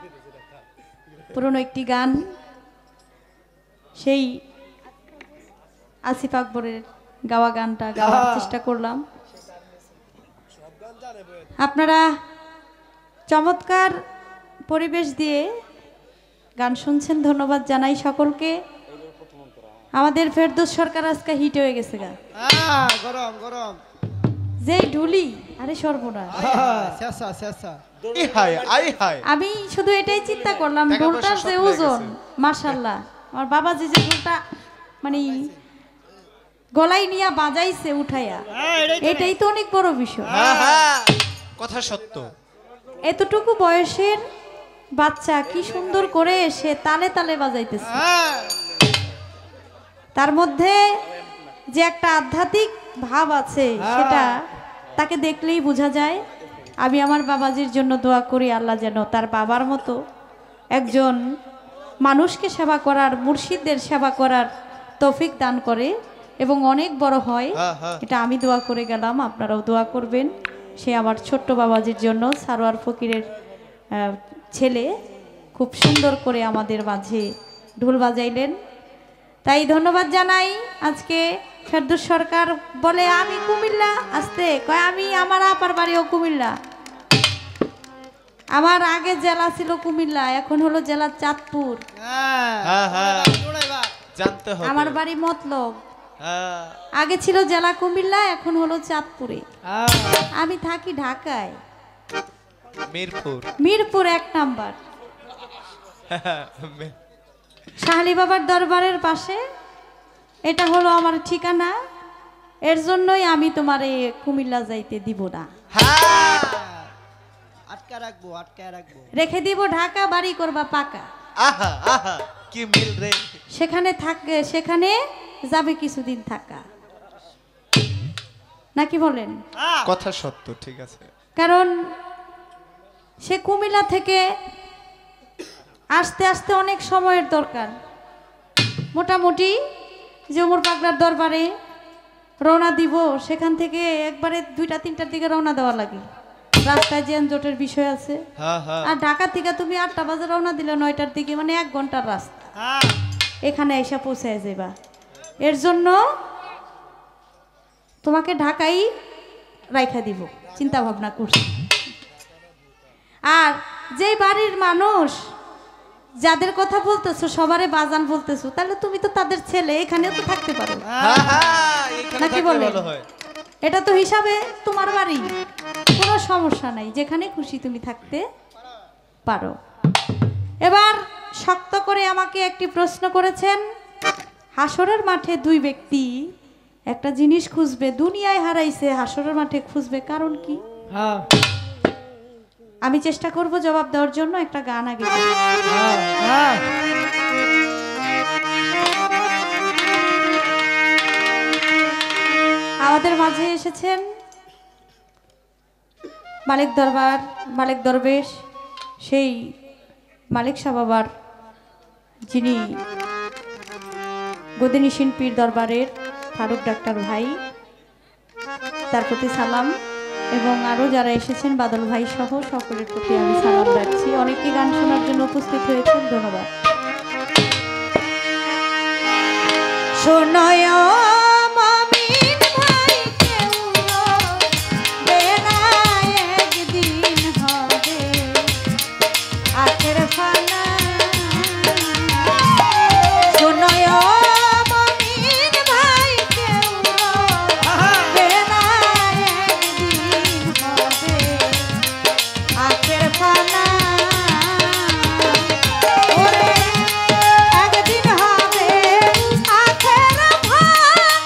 পুরনো একটি গান, সেই আসিফ আকবরের গাওয়া গানটা গাওয়ার চেষ্টা করলাম। আপনারা চমৎকার পরিবেশ দিয়ে গান শুনছেন, ধন্যবাদ জানাই সকলকে। আমাদের ফেরদৌস সরকার আজকে হিট হয়ে গেছে গা, গরম গরম যেই ঢুলি, আরে সর্বনাশ। আমি শুধু এটাই চিন্তা করলাম, ঢোলটার যে ওজন, মাশাআল্লাহ, আমার বাবা যে ঢোলটা মানে গলায় নিয়ে বাজাইছে উঠাইয়া, এটাই তো অনেক বড় বিষয়। কথা সত্য। এতটুকু বয়সের বাচ্চা কি সুন্দর করে সে তালে তালে বাজাইতেছে, তার মধ্যে যে একটা আধ্যাত্মিক ভাব আছে সেটা তাকে দেখলেই বোঝা যায়। আমি আমার বাবাজির জন্য দোয়া করি, আল্লাহ যেন তার বাবার মতো একজন মানুষকে সেবা করার, মুর্শিদদের সেবা করার তৌফিক দান করে এবং অনেক বড় হয়। এটা আমি দোয়া করে গেলাম, আপনারাও দোয়া করবেন। সে আমার ছোট্ট বাবাজির জন্য, সারোয়ার ফকিরের ছেলে, খুব সুন্দর করে আমাদের মাঝে ঢোল বাজাইলেন, তাই ধন্যবাদ জানাই। আজকে ফেরদৌস সরকার বলে আমি কুমিল্লা, আসতে কয় আমি, আমার আপার বাড়িও কুমিল্লা, আমার আগে জেলা ছিল কুমিল্লা, এখন হলো জেলা চাঁদপুর, আমার বাড়ি মতলব, আগে ছিল জেলা কুমিল্লা, এখন হলো চাঁদপুরে, আমি থাকি ঢাকায়, মিরপুর 1 নাম্বার, শাহলি বাবার দরবারের পাশে, এটা হলো আমার ঠিকানা। এর জন্যই আমি তোমার এই কুমিল্লা যাইতে দিব না, রেখে দিব ঢাকা, বাড়ি করবা পাকা। কি মিল রে, সেখানে থাকবে, সেখানে যাবে কিছুদিন থাকা, নাকি বলেন? কথা সত্য, ঠিক আছে। কারণ সে কুমিল্লা থেকে আসতে আসতে অনেক সময়ের দরকার। মোটামুটি যে ওমর পাগলার দরবারে রওনা দিব, সেখান থেকে একবারে 2টা-3টার দিকে রওনা দেওয়া লাগে, রাস্তায় যানজটের বিষয় আছে। আর ঢাকা থেকে তুমি 8টা বাজে রওনা দিলে 9টার দিকে, মানে 1 ঘন্টার রাস্তা, এখানে এসে পৌঁছায় যাবা। এর জন্য তোমাকে ঢাকাই রাইখা দিব চিন্তা ভাবনা করছি। আর যেই বাড়ির মানুষ যাদের কথা বলতেছো সবারে বাজান বলতেছো, তাহলে তুমি তো তাদের ছেলে, এখানেও তো থাকতে পারো, নাকি বলে? এটা তো হিসাবে তোমার বাড়ি, কোনো সমস্যা নাই, যেখানে খুশি তুমি থাকতে পারো। এবার শক্ত করে আমাকে একটি প্রশ্ন করেছেন, হাসরের মাঠে 2 ব্যক্তি একটা জিনিস খুঁজবে, দুনিয়ায় হারাইছে, হাসরের মাঠে খুঁজবে, কারণ কি? আমি চেষ্টা করব জবাব দেওয়ার জন্য। একটা গান আগে আমাদের মাঝে এসেছেন মালিক দরবার, মালিক দরবেশ, সেই মালিক শাহ বাবার, যিনি গদিনিসীন পীর দরবারের ফারুক ডাক্তার ভাই, তার প্রতি সালাম, এবং আরও যারা এসেছেন বাদল ভাই সহ সকলের প্রতি আমি সালাম রাখছি। অনেকে গান শোনার জন্য উপস্থিত হয়েছেন, ধন্যবাদ। শোনয় একদিন হবে আখের ভাই।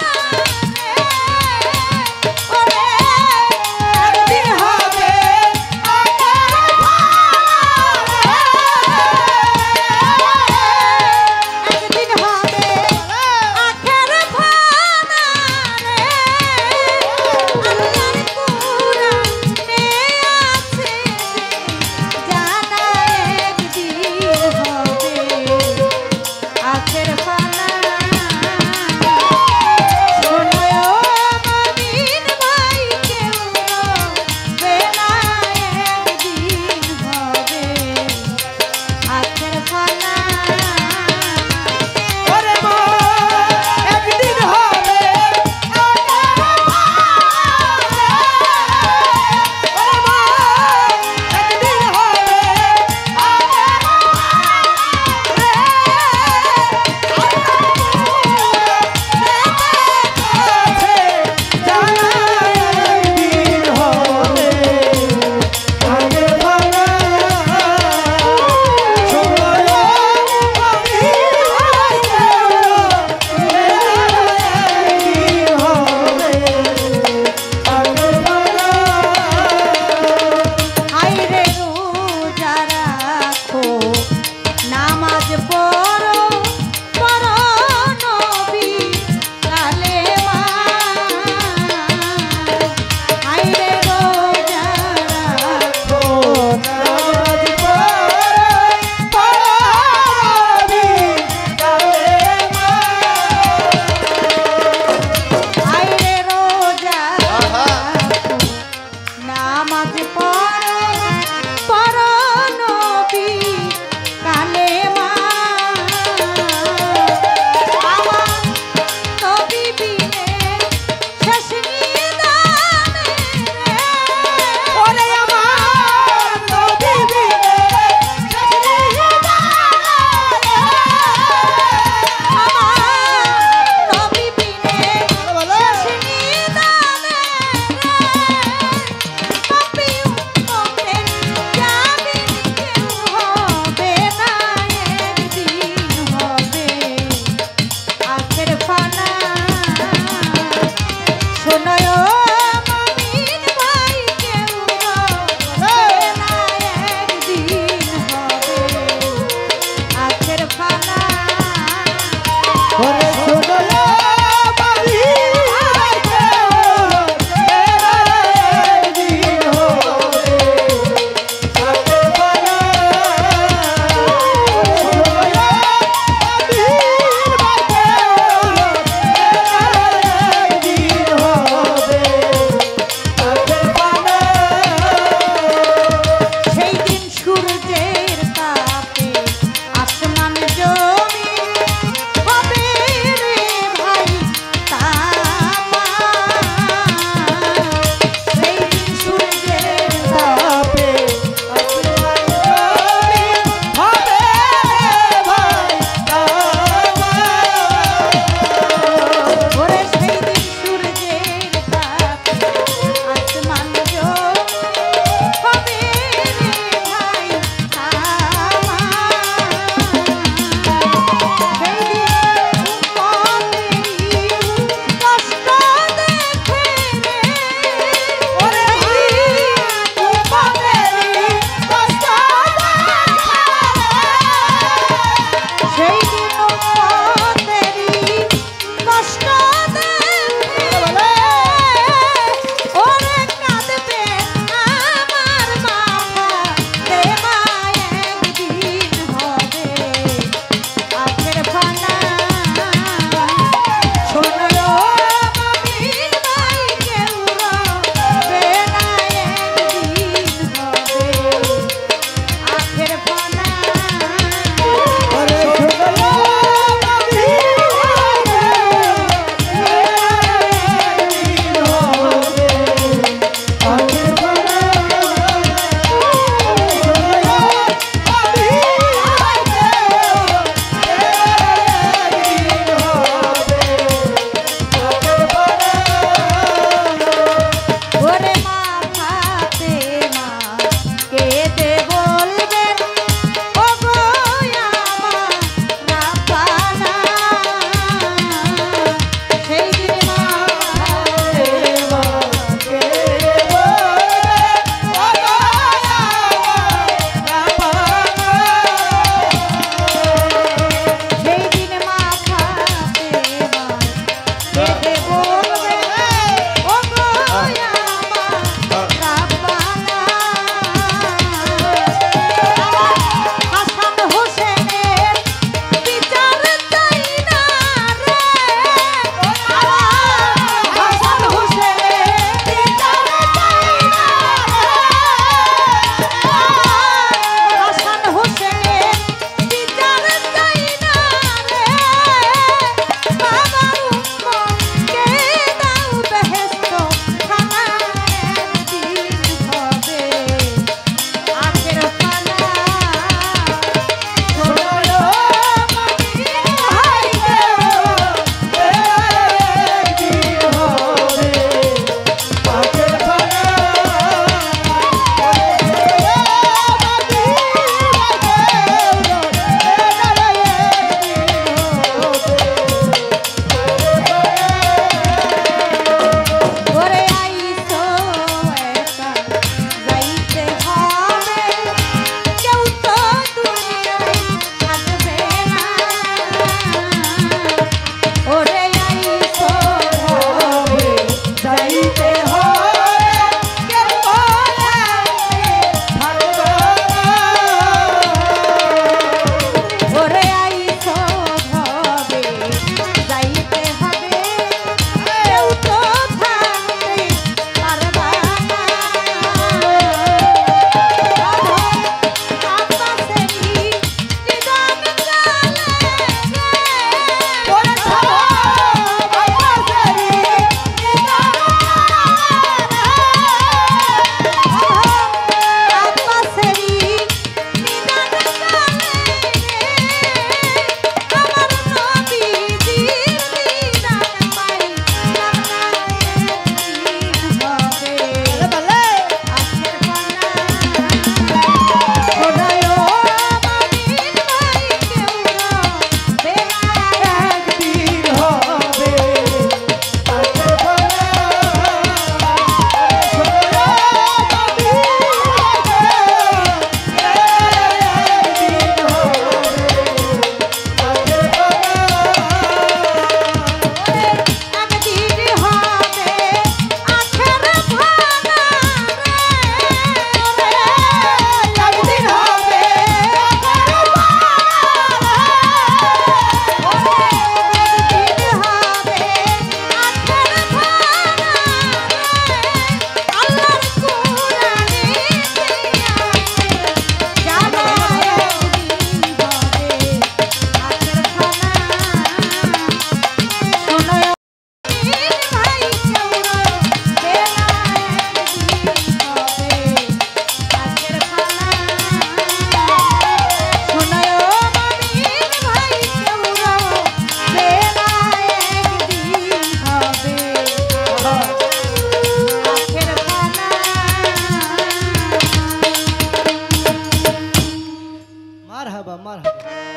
মারহাবা মারহাবা।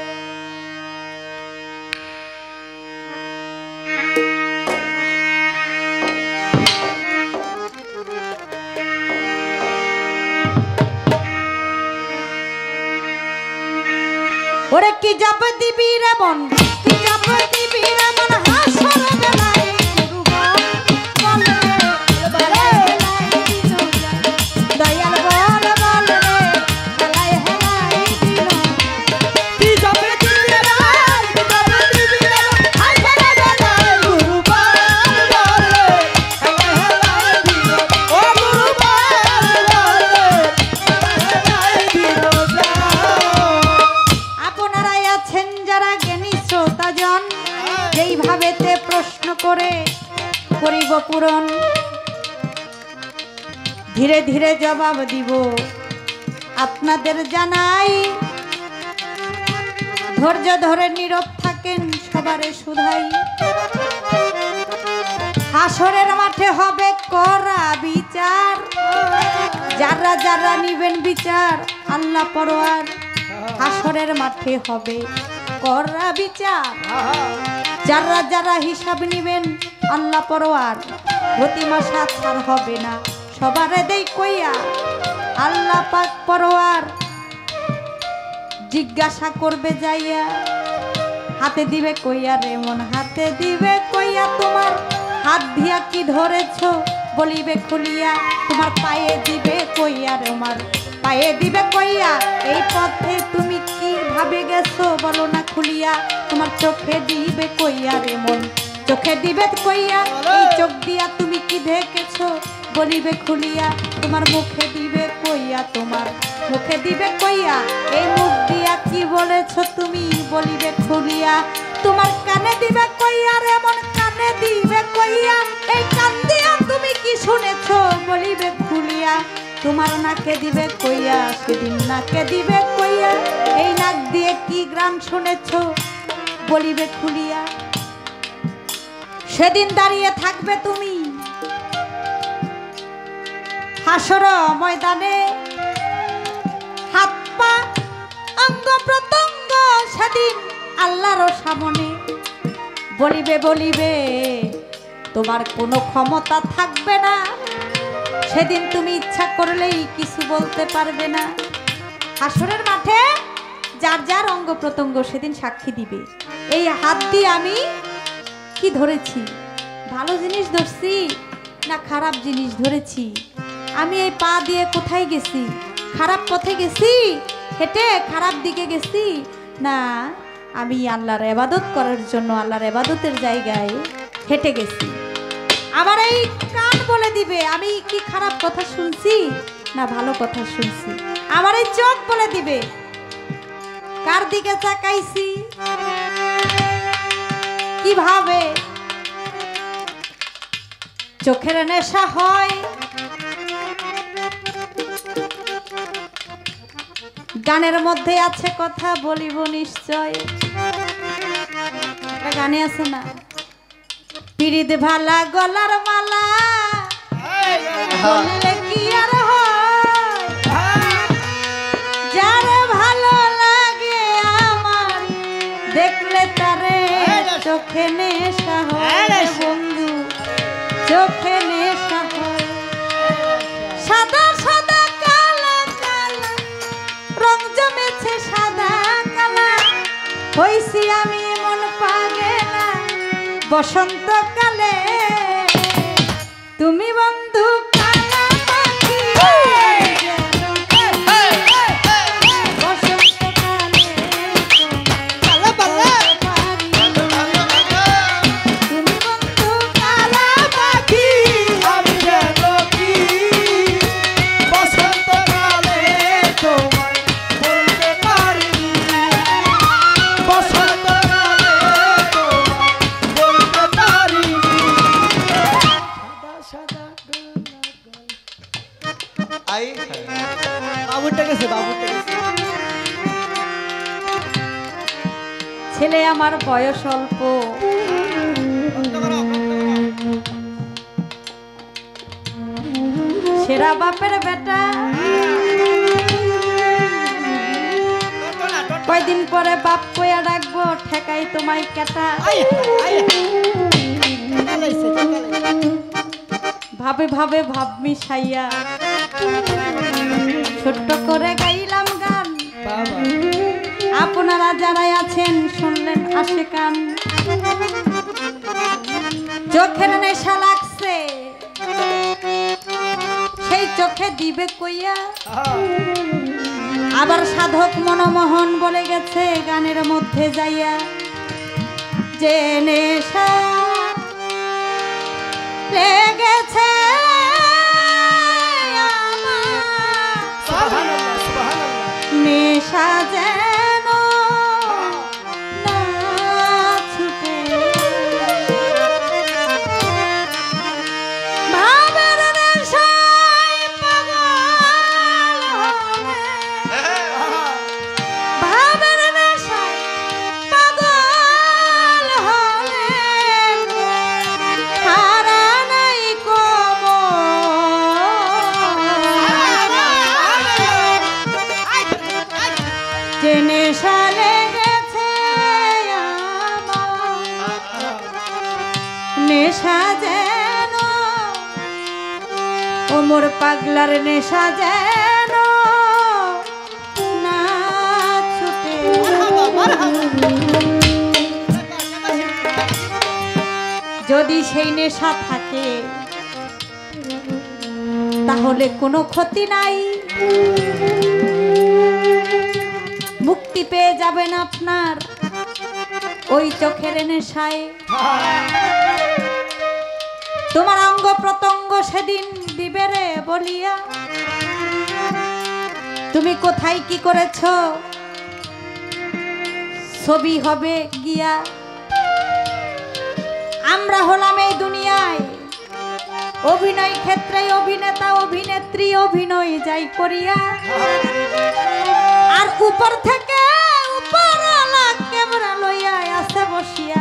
ওরে কি যাব দিবি রে মন, কি যাব দিবি রে মন, হাসর বেলায় গুরুবন বলে বেলায় বেলায় দিল দয়াল বল বল রে বেলায় বেলায় দিল কি যাবে দিবি রে কি যাবে দিবি রে হাসর বেলায় গুরুবার বলে হেলায় দিল ও গুরুবার বলে হেলায় দিল আপনারা আছেন যারা জ্ঞানী শ্রোতাজন, যেইভাবেতে প্রশ্ন করে করিব পূরণ, ধীরে ধীরে জবাব দিব আপনাদের জানাই। ধৈর্য ধরে নীরব থাকেন সবারে শুধাই। হাসরের মাঠে হবে করা বিচার, যারা যারা নিবেন বিচার আল্লাহ পরোয়ার। হাসরের মাঠে হবে করা বিচার, যারা যারা হিসাব নিবেন আল্লাহ পরোয়ার। প্রতি মাসে ছাড় হবে না সবারে দেই কইয়া আল্লাহ পাক পরোয়ার। জিজ্ঞাসা করবে যাইয়া হাতে দিবে কইয়া রে মন, হাতে দিবে কইয়া তোমার হাত দিয়া কি ধরেছো বলিবে খুলিয়া। তোমার পায়ে দিবে কইয়া রে আমার পায়ে দিবে কইয়া, এই পথে তুমি কি ভাবে গেছো বলো না খুলিয়া। তোমার চোখে দিবে কইয়া রে মন, চোখে দিবে কইয়া, এই চোখ দিয়া তুমি কি দেখেছো বলিবে খুলিয়া। তোমার মুখে দিবে কইয়া, তোমার মুখে দিবে কইয়া, এই মুখ দিয়া কি বলেছো তুমি বলিবে খুলিয়া। তোমার কানে দিবে কইয়া রে মন, কানে দিবে কইয়া, এই কান দিয়া তুমি কি শুনেছো বলিবে খুলিয়া। তোমার নাকে দিবে কইয়া, সেদিন নাকে দিবে কইয়া, এই নাক দিয়ে কি গান শুনেছো বলিবে খুলিয়া। সেদিন দাঁড়িয়ে থাকবে তুমি হাসর ময়দানে, হাত পা অঙ্গ প্রত্যঙ্গ সেদিন আল্লাহর সামনে। বলিবে বলিবে তোমার কোনো ক্ষমতা থাকবে না, সেদিন তুমি ইচ্ছা করলেই কিছু বলতে পারবে না। হাসরের মাঠে যার যার অঙ্গ প্রত্যঙ্গ সেদিন সাক্ষী দিবে। এই হাত দিয়ে আমি কি ধরেছি, ভালো জিনিস ধরছি না খারাপ জিনিস ধরেছি। আমি এই পা দিয়ে কোথায় গেছি, খারাপ পথে গেছি, হেঁটে খারাপ দিকে গেছি, না আমি আল্লাহর ইবাদত করার জন্য আল্লাহর ইবাদতের জায়গায় হেঁটে গেছি। আমার এই কান বলে দিবে আমি কি খারাপ কথা শুনছি না ভালো কথা শুনছি। আমার এই চোখ বলে দিবে কার দিকে তাকাইছি, কিভাবে চোখের নেশা হয়। গানের মধ্যে আছে কথা বলিব নিশ্চয়, একটা গানে আছে না, পিরিত ভালা গলার মালা বললে কি আর হয়, যারে ভালো লাগে আমার দেখলে তারে চোখে নেশা হয় বন্ধু, চোখে নেশা হয়। সাদা সাদা কালা কালা রং জমেছে সাদা কালা, হইছি আমি মন পাগেলা বসন্তকালে। তুমি বন্ধু কালা পাখি বসন্তকালে পালা পালা তুমি বন্ধু কালা পাখি আমি যেন কি বসন্তকালে তোমায় বলতে পারিনি, বসন্তকালে তোমায় বলতে পারিনি। সাদা সাদা আই বাবুরটা গেছে, বাবুরটা গেছে। ছেলে আমার বয়স অল্প, সেরা বাপের বেটা, কয়দিন পরে বাপ কইয়া ডাকবো ঠেকাই তোমায় কেটা ভাবে ভাবে ভাব মিশাইয়া ছোট্ট করে গাইলাম গান আপনারা যারাই আছেন শুনলেন আসে কান চোখের নেশা লাগছে সেই চোখে দিবে কইয়া আবার সাধক মনমোহন বলে গেছে গানের মধ্যে যাইয়া যে নেশা লেগেছে নেশা যেন না ছুটে ভাবের নেশায় পাগল হলে ভাবের নেশায় পাগল হলে হারা নাই যে নেশা লেগেছে আমার নেশা যেন ওমর পাগলার নেশা যেন না ছুটে যদি সেই নেশা থাকে তাহলে কোনো ক্ষতি নাই মুক্তি পেয়ে যাবেন আপনার ওই চোখের নেশায় তোমার অঙ্গ প্রত্যঙ্গ সেদিন দিবে রে বলিয়া তুমি কোথায় কি করেছ ছবি হবে গিয়া আমরা হলাম এই দুনিয়ায় অভিনয় ক্ষেত্রে অভিনেতা অভিনেত্রী অভিনয় যাই করিয়া আর উপর থেকে উপরওয়ালা ক্যামেরা লইয়া আছে বসিয়া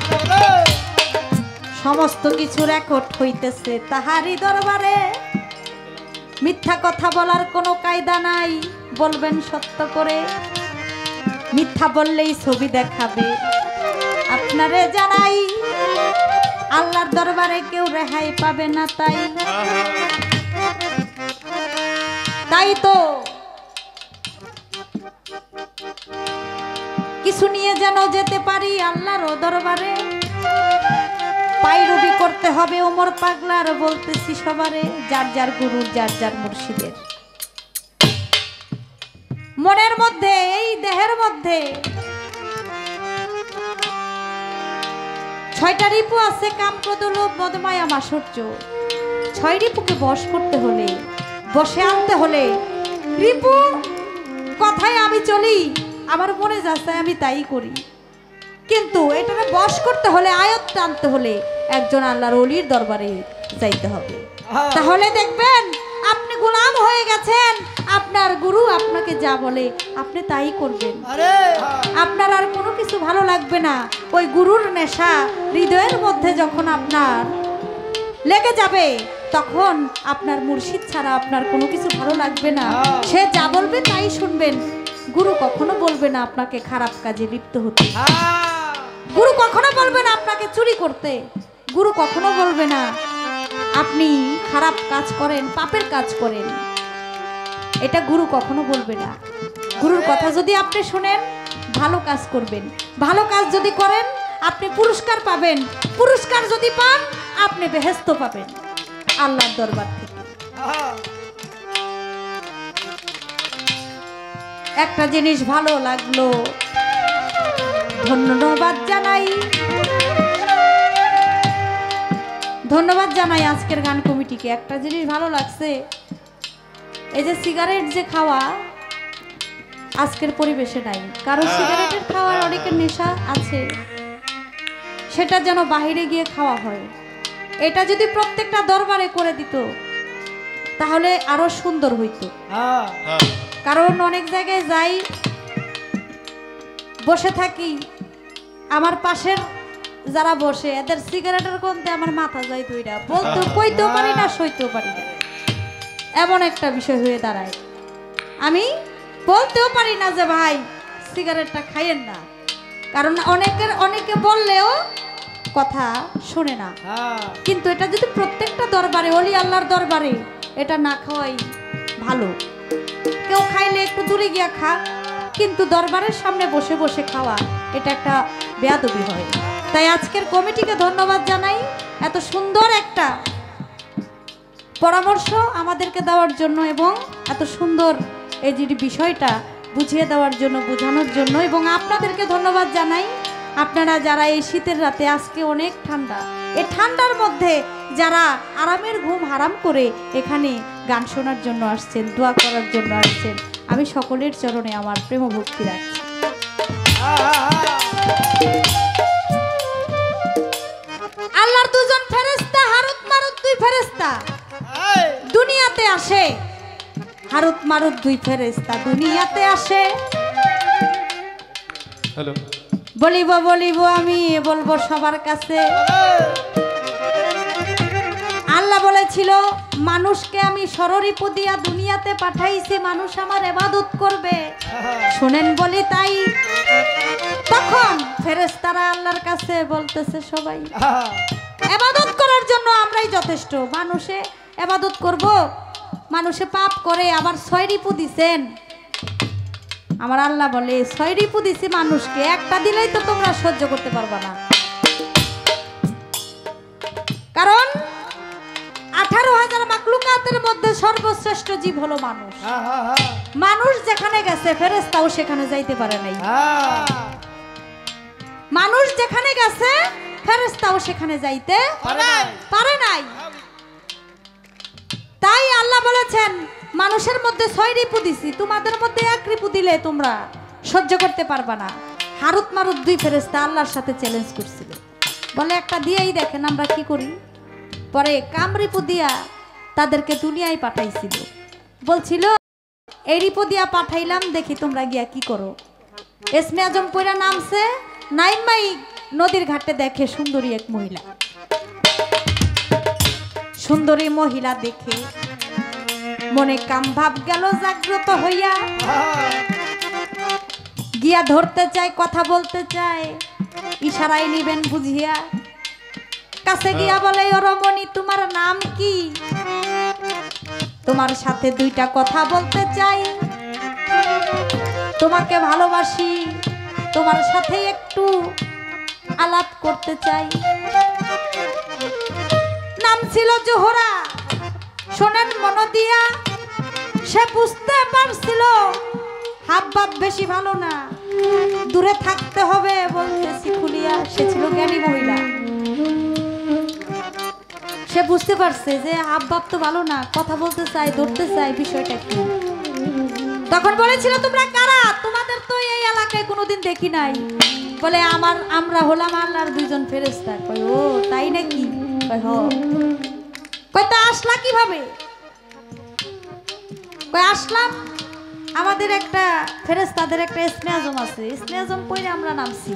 সমস্ত কিছু রেকর্ড হইতেছে তাহারই দরবারে মিথ্যা কথা বলার কোনো কায়দা নাই বলবেন সত্য করে মিথ্যা বললেই ছবি দেখাবে আপনারে জানাই আল্লাহর দরবারে কেউ রেহাই পাবে না তাই তো কিছু নিয়ে যেন যেতে পারি আল্লাহর দরবারে পায়রবি করতে হবে ওমর পাগলার বলতেছি সবারে যার যার গুরু যার যার মুর্শিদের মনের মধ্যে এই দেহের মধ্যে 6টা রিপু আছে কাম ক্রোধ লোভ মদ মায়া মাৎসর্য 6 রিপুকে বশ করতে হলে বসে আনতে হলে রিপু কথায় আমি চলি আমার মনে যাচ্ছে আমি তাই করি কিন্তু এটাকে বশ করতে হলে আয়ত্ত আনতে হলে একজন আল্লাহর ওলির দরবারে যাইতে হবে তাহলে দেখবেন আপনি গোলাম হয়ে গেছেন আপনার গুরু আপনাকে যা বলে আপনি তাই করবেন আপনার আর কোনো কিছু ভালো লাগবে না ওই গুরুর নেশা হৃদয়ের মধ্যে যখন আপনার লেগে যাবে তখন আপনার মুর্শিদ ছাড়া আপনার কোনো কিছু ভালো লাগবে না সে যা বলবে তাই শুনবেন গুরু কখনো বলবে না আপনাকে খারাপ কাজে লিপ্ত হতে গুরু কখনো বলবে না আপনাকে চুরি করতে গুরু কখনো বলবে না আপনি খারাপ কাজ করেন পাপের কাজ করেন এটা গুরু কখনো বলবে না গুরুর কথা যদি আপনি শুনেন ভালো কাজ করবেন ভালো কাজ যদি করেন আপনি পুরস্কার পাবেন পুরস্কার যদি পান আপনি বেহেশত পাবেন আল্লাহর দরবার থেকে একটা জিনিস ভালো লাগলো ধন্যবাদ জানাই আজকের গান কমিটিকে একটা জিনিস ভালো লাগছে এই যে সিগারেট যে খাওয়া আজকের পরিবেশে নাই কারণ সিগারেটের খাওয়ার অনেকের নেশা আছে সেটা যেন বাইরে গিয়ে খাওয়া হয় এটা যদি প্রত্যেকটা দরবারে করে দিত তাহলে আরো সুন্দর হইতো কারণ অনেক জায়গায় যাই বসে থাকি আমার পাশের যারা বসে এদের সিগারেটের গন্ধে আমার মাথা যায় দুইটা বলতেও কইতেও পারি না সইতেও পারি না এমন একটা বিষয় হয়ে দাঁড়ায় আমি বলতেও পারি না যে ভাই সিগারেটটা খাইয়েন না, কারণ অনেকে বললেও কথা শোনে না। হ্যাঁ কিন্তু এটা যদি প্রত্যেকটা দরবারে, অলি আল্লাহর দরবারে এটা না খাওয়াই ভালো। কেউ খাইলে একটু দূরে গিয়া খা, কিন্তু দরবারের সামনে বসে বসে খাওয়া এটা একটা বেয়াদবি হয়। তাই আজকের কমিটিকে ধন্যবাদ জানাই এত সুন্দর একটা পরামর্শ আমাদেরকে দেওয়ার জন্য, এবং এত সুন্দর এই যে বিষয়টা বুঝিয়ে দেওয়ার জন্য, বোঝানোর জন্য। এবং আপনাদেরকে ধন্যবাদ জানাই, আপনারা যারা এই শীতের রাতে, আজকে অনেক ঠান্ডা, এই ঠান্ডার মধ্যে যারা আরামের ঘুম হারাম করে এখানে গান শোনার জন্য আসছেন, দোয়া করার জন্য আসছেন, আমি সকলের চরণে আমার প্রেম ভক্তি রাখছি। আল্লাহর দুজন ফেরেশতা, হারুত মারুত দুই ফেরেশতা দুনিয়াতে আসে। হারুত মারুত দুই ফেরেশতা দুনিয়াতে আসে। হ্যালো, বলিব আমি বলবো সবার কাছে। আল্লাহ বলেছিল মানুষকে আমি সররিপু দিয়া দুনিয়াতে পাঠাইছি, মানুষ আমার ইবাদত করবে। শোনেন বলি তাই। তখন ফেরেশতারা আল্লাহর কাছে বলতেছে সবাই ইবাদত করার জন্য আমরাই যথেষ্ট। মানুষে ইবাদত করব, মানুষে পাপ করে, আবার 6 রিপু দিছেন। আমার আল্লাহ বলে 6 রিপু দিছি মানুষকে, একটা দিলেই তো তোমরা সহ্য করতে পারবা না। কারণ 18,000 মাখলুকাতের মধ্যে সর্বশ্রেষ্ঠ জীব হলো মানুষ। মানুষ যেখানে গেছে ফেরেশতাও সেখানে যাইতে পারে নাই। মানুষ যেখানে গেছে ফেরেশতাও সেখানে যাইতে পারে নাই। তাই আল্লাহ বলেছেন মানুষের মধ্যে 6 রিপু দিছি, তোমাদের মধ্যে 1 রিপু দিলে তোমরা সহ্য করতে পারবা না। হারুত মারুত দুই ফেরেশতা আল্লাহর সাথে চ্যালেঞ্জ করছিল, বলে একটা দিয়েই দেখেন আমরা কি করি। পরে কামরিপু দিয়া তাদেরকে দুনিয়ায় পাঠাইছিল, বলছিল এই রিপু দিয়া পাঠাইলাম, দেখি তোমরা গিয়া কি করো। এসমে আজম পয়রা নামছে, নাইমাই নদীর ঘাটে দেখে সুন্দরী এক মহিলা। সুন্দরী মহিলা দেখে মনে কাম ভাব গেল জাগ্রত হইয়া, গিয়া ধরতে চায়, কথা বলতে চায়, ইশারায় নিবেন বুঝিয়া। কাছে গিয়া বলে ও রমণী তোমার নাম কি, তোমার সাথে 2টা কথা বলতে চাই, তোমাকে ভালোবাসি, তোমার সাথে একটু আলাপ করতে চাই। নাম ছিল জোহরা। শোনেন মন দিয়া, সে বুঝতে পারছিল হাব ভাব বেশি ভালো না, দূরে থাকতে হবে, বলতেছি খুলিয়া। সে ছিল জ্ঞানী মহিলা, সে বুঝতে পারছে যে হাব ভাব তো ভালো না, কথা বলতে চাই, ধরতে চাই, বিষয়টা কি। তখন বলেছিল তোমরা কারা, তোমাদের তো এই এলাকায় কোনোদিন দেখি নাই। বলে আমরা হলাম আল্লাহর 2জন ফেরেশতা। কই ও তাই নাকি? কই হ। কই তা আসলা কিভাবে? কই আসলাম, আমাদের একটা ফেরেশতাদের একটা ইসমে আজম আছে, ইসমে আজম পড়ে আমরা নামছি,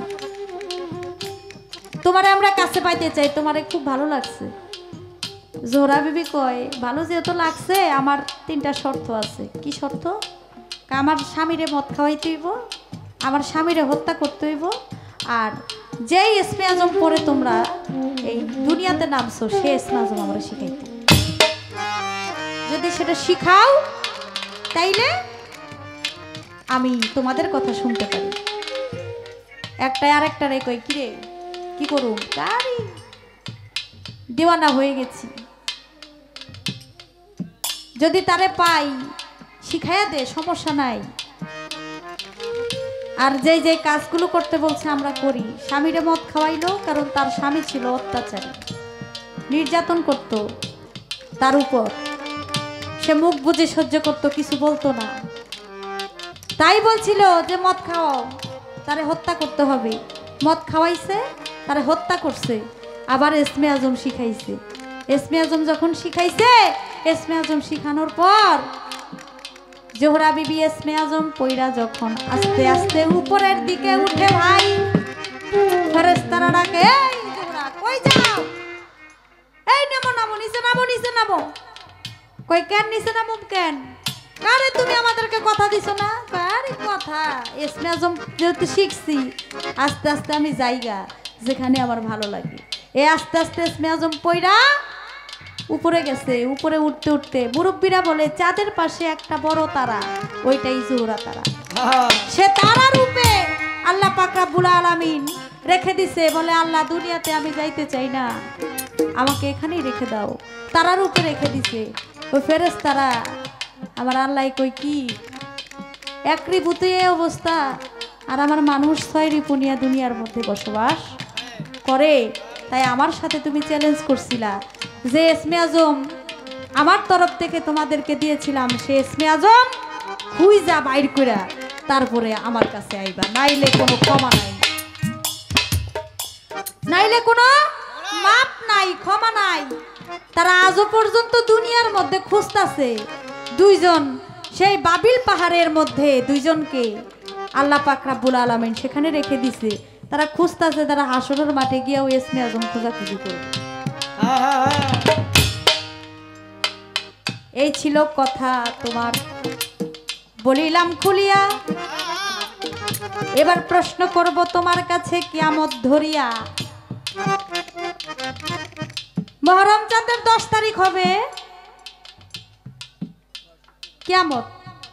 তোমারে আমরা কাছে পাইতে চাই, তোমারে খুব ভালো লাগছে। জোহরা বিবি কয় ভালো যেহেতু লাগছে, আমার 3টা শর্ত আছে। কি শর্ত? আমার স্বামীরে মদ খাওয়াইতে হইব, আমার স্বামীরে হত্যা করতে হইব, আর যেই ইসমে আজম পরে তোমরা এই দুনিয়াতে নামছো সে ইসমে আজম আমরা শিখাইতে। যদি সেটা শিখাও তাইলে আমি তোমাদের কথা শুনতে পারি। একটা আরেকটা রে কই কিরে কি করুম, তারই দেওয়ানা হয়ে গেছি, যদি তারে পাই শিখাইয়া দে, সমস্যা নাই। আর যেই যে কাজগুলো করতে বলছে আমরা করি। স্বামীরে মদ খাওয়াইলো, কারণ তার স্বামী ছিল অত্যাচারী, নির্যাতন করত তার উপর, সে মুখ বুজে সহ্য করত, কিছু বলতো না। তাই বলছিল যে মদ খাওয়াও, তারে হত্যা করতে হবে। মদ খাওয়াইছে, তারে হত্যা করছে, আবার ইসমে আজম শিখাইছে। ইসমে আজম যখন শিখাইছে, ইসমে আজম শিখানোর পর জোহরা বিবি ইসমে আজম পয়রা যখন আস্তে আস্তে উপরের দিকে উঠে, ভাই ফেরেশতারা ডাকে এই জোহরা কই যাও, এই নামো নামো, নিচে নামো, নিচে নামো। কই কেন নিচে নামো কেন? আরে তুমি আমাদেরকে কথা দিছো না? আরে কথা ইসমে আজম যেহেতু শিখছি, আস্তে আস্তে আমি যাইগা যেখানে আমার ভালো লাগে। আস্তে আস্তে ইসমে আজম পয়রা উপরে গেছে। উপরে উঠতে উঠতে মুরব্বীরা বলে চাঁদের পাশে একটা বড় তারা, ওইটাই জোহরা তারা। সে তারা রূপে আল্লাহ পাক রব্বুল আলামিন রেখে দিছে। বলে আল্লাহ দুনিয়াতে আমি যাইতে চাই না, আমাকে এখানেই রেখে দাও। তারার উপরে রেখে দিছে। ওই ফেরেশতারা আমার আল্লাহ কই কি একরি ভূতে অবস্থা, আর আমার মানুষ 6 রিপুনিয়া দুনিয়ার মধ্যে বসবাস করে। তাই আমার সাথে তুমি চ্যালেঞ্জ করছিলা যে ইসমে আজম আমার তরফ থেকে তোমাদেরকে দিয়েছিলাম, সে ইসমে আজম খুঁজা বাইর কইরা তারপরে আমার কাছে আইবা, নাইলে কোনো ক্ষমা নাই, নাইলে কোনো মাপ নাই, ক্ষমা নাই। তারা আজও পর্যন্ত দুনিয়ার মধ্যে খুঁজতাছে দুইজন, সেই বাবিল পাহাড়ের মধ্যে দুইজনকে আল্লাহ পাক রব্বুল আলামিন সেখানে রেখে দিছে। তারা খুঁজতাছে, তারা হাসরের মাঠে গিয়ে ওই ইসমে আজম খোঁজাখুঁজি করবে। এই ছিল কথা তোমার বলিলাম খুলিয়া। এবার প্রশ্ন করব তোমার কাছে কিয়ামত ধরিয়া। মুহররম চাঁদের 10 তারিখ হবে কিয়ামত,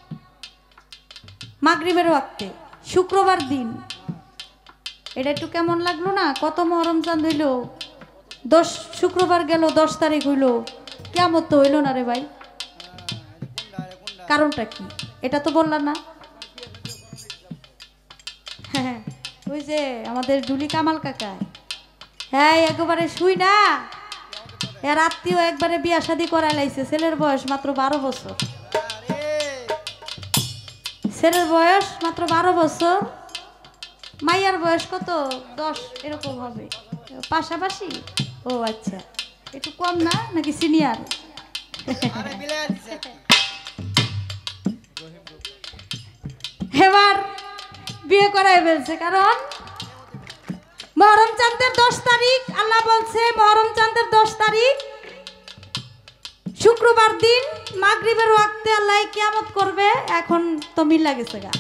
মাগরিবের ওয়াক্তে, শুক্রবার দিন। এটা একটু কেমন লাগলো না? কত মুহররম চাঁদ হইল, 10 শুক্রবার গেল, 10 তারিখ হইল, কিয়ামত তো হইল না রে ভাই। কারণটা কি এটা তো বললাম না। হ্যাঁ, ওই যে আমাদের ডুলি কামাল কাকা, হ্যাঁ একেবারে শুই না, এর আত্মীয় একবারে বিয়া শাদী করাই লাইছে। ছেলের বয়স মাত্র 12 বছর, ছেলের বয়স মাত্র 12 বছর, মাইয়ার বয়স কত 10 এরকম হবে, পাশাপাশি। ও আচ্ছা, একটু কম না নাকি সিনিয়র? এবার বিয়ে করাই ফেলছে, কারণ মুহররম চাঁদের 10 তারিখ। আল্লাহ বলছে মুহররম চাঁদের 10 তারিখ শুক্রবার দিন মাগরিবের ওয়াক্তে আল্লাহ কিয়ামত করবে। এখন তো মিলা গেছে গা,